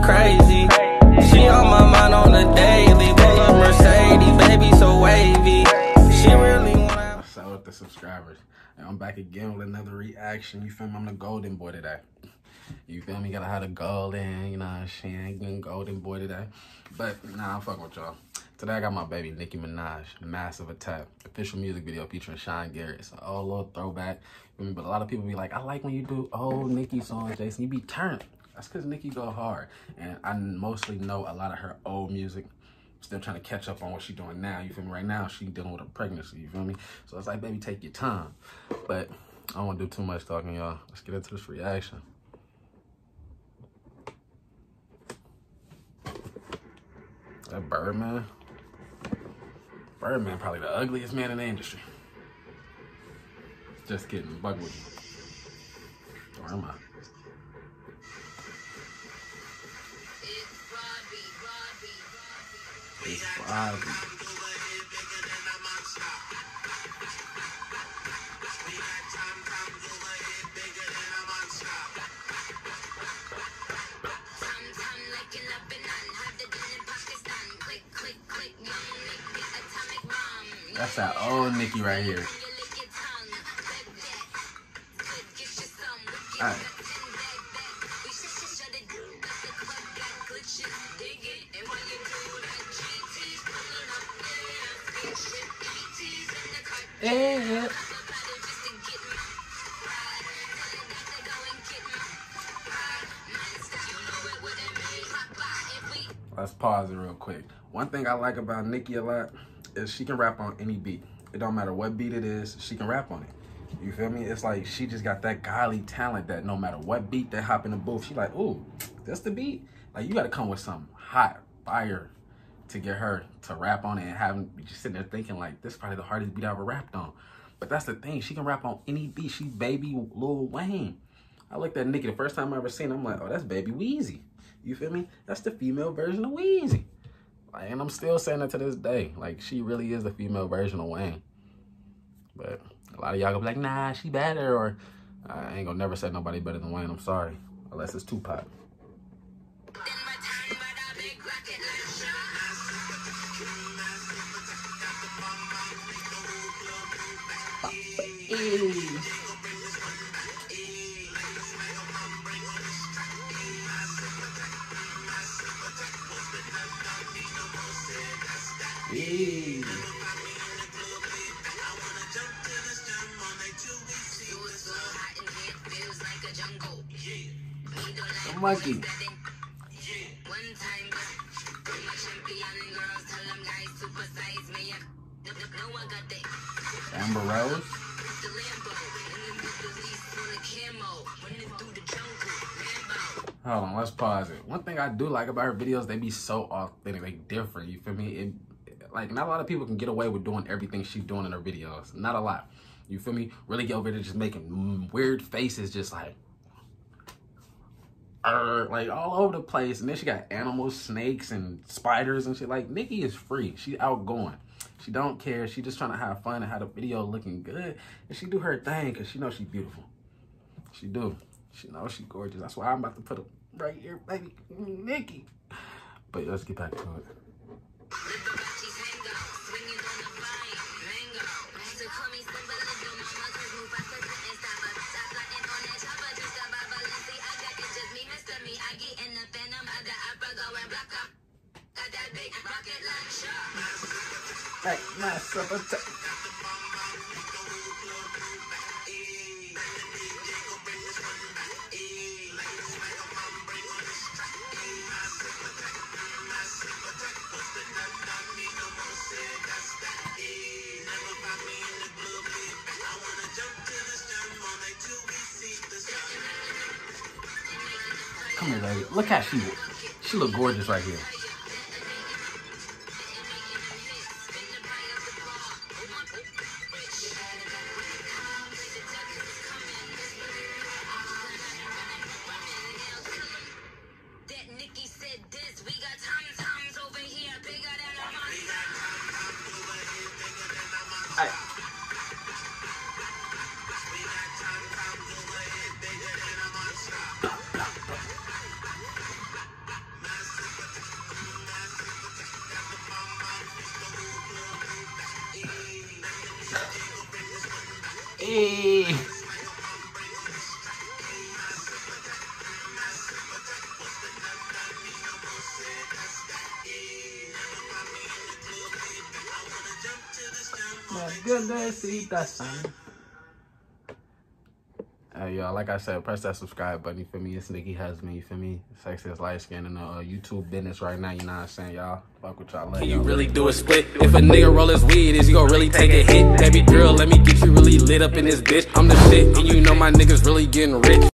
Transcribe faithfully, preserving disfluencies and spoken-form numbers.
crazy. She on my mind on the daily. Pull up Mercedes, baby, so wavy. She really wanna. What's up with the subscribers? And I'm back again with another reaction. You feel me? I'm the golden boy today. You feel me? Gotta have the golden, you know what I'm saying? Golden boy today. But nah, I'm fucking with y'all. Today I got my baby Nicki Minaj, Massive Attack, official music video featuring Sean Garrett. It's an old little throwback. But a lot of people be like, I like when you do old Nicki songs, Jason. You be turned. That's because Nicki go hard. And I mostly know a lot of her old music. Still trying to catch up on what she's doing now. You feel me? Right now, she dealing with a pregnancy. You feel me? So it's like, baby, take your time. But I don't want to do too much talking, y'all. Let's get into this reaction. That Birdman. Birdman probably the ugliest man in the industry. Just kidding. Bug with me. Where am I? It's Robbie. That's that old Nicki right here. All right. Yeah. Let's pause it real quick. One thing I like about Nicki a lot is she can rap on any beat. It don't matter what beat it is, she can rap on it. You feel me? It's like she just got that godly talent that no matter what beat they hop in the booth, she like, ooh, that's the beat? Like, you got to come with some hot fire to get her to rap on it and having just sitting there thinking like, this is probably the hardest beat I ever rapped on. But that's the thing. She can rap on any beat. She's baby Lil Wayne. I looked at Nicki the first time I ever seen her, I'm like, oh, that's baby Weezy. You feel me? That's the female version of Weezy. Like, and I'm still saying that to this day. Like, she really is the female version of Wayne. But a lot of y'all gonna be like, nah, she better. Or I ain't gonna never say nobody better than Wayne. I'm sorry. Unless it's Tupac. Hey. The monkey. Amber Rose. Hold on, let's pause it. One thing I do like about her videos, they be so authentic, they different, you feel me? It, like, not a lot of people can get away with doing everything she's doing in her videos. Not a lot. You feel me? Really get over there just making weird faces, just like, uh, like all over the place. And then she got animals, snakes, and spiders and shit. Like, Nicki is free. She outgoing. She don't care. She just trying to have fun and have the video looking good. And she do her thing because she knows she's beautiful. She do. She knows she's gorgeous. That's why I'm about to put her right here, baby. Nicki. But let's get back to it. Hey, Massive Attack. Come here, baby. Look how she she look gorgeous right here. Hey. Hey. My goodness, eat that son. Hey, y'all, like I said, press that subscribe button, you feel me? It's Nikki Husband, you feel me? Sexiest light skin in the uh, YouTube business right now, you know what I'm saying, y'all? Fuck with y'all. Can you really do a split? If a nigga roll his weed, is he gonna really take a hit? Baby girl, let me get you really lit up in this bitch. I'm the shit, and you know my niggas really getting rich.